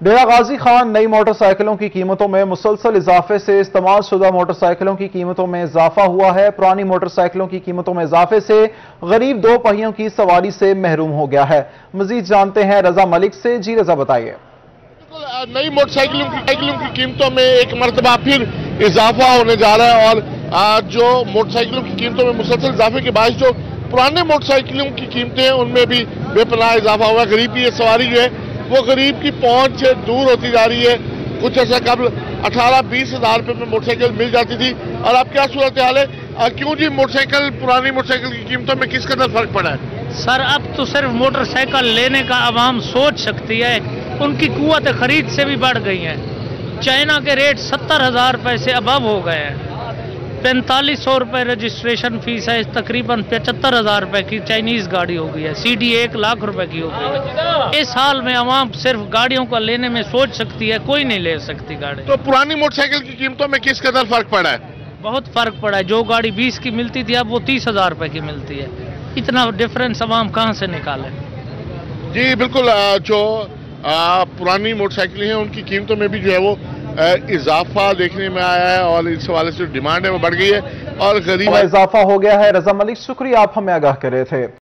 डेरा गाजी खान नई मोटरसाइकिलों की कीमतों में मुसलसल इजाफे से इस्तेमाल शुदा मोटरसाइकिलों की कीमतों में इजाफा हुआ है। पुरानी मोटरसाइकिलों की कीमतों में इजाफे से गरीब दो पहियों की सवारी से महरूम हो गया है। मजीद जानते हैं रजा मलिक से। जी रजा, बताइए। नई मोटरसाइकिलों की कीमतों में एक मरतबा फिर इजाफा होने जा रहा है और जो मोटरसाइकिलों की कीमतों में मुसलसल इजाफे के बाद जो पुराने मोटरसाइकिलों की कीमतें हैं उनमें भी बेपनाह इजाफा हुआ है। गरीब की ये सवारी जो है वो गरीब की पहुंच से दूर होती जा रही है। कुछ ऐसा कबल 18-20 हज़ार रुपये में मोटरसाइकिल मिल जाती थी। और अब क्या सूरत हाल है, क्यों जी मोटरसाइकिल पुरानी मोटरसाइकिल की कीमतों में किस कदर फर्क पड़ा है? सर, अब तो सिर्फ मोटरसाइकिल लेने का आवाम सोच सकती है, उनकी कुव्वत खरीद से भी बढ़ गई है। चाइना के रेट 70,000 रुपये से अबव हो गए हैं। 4500 रुपये रजिस्ट्रेशन फीस है। तकरीबन 75,000 रुपये की चाइनीज गाड़ी हो गई है। CD 1 लाख रुपए की हो गई है। इस हाल में आवाम सिर्फ गाड़ियों को लेने में सोच सकती है, कोई नहीं ले सकती गाड़ी। तो पुरानी मोटरसाइकिल की कीमतों में किस कदर फर्क पड़ा है? बहुत फर्क पड़ा है। जो गाड़ी 20 की मिलती थी अब वो 30,000 रुपये की मिलती है। इतना डिफरेंस आवाम कहाँ से निकाले? जी बिल्कुल, जो पुरानी मोटरसाइकिलें हैं उनकी कीमतों में भी जो है वो इजाफा देखने में आया है और इस हवाले से डिमांड है वो बढ़ गई है और गरीब इजाफा हो गया है। रजा मलिक, शुक्रिया, आप हमें आगाह कर रहे थे।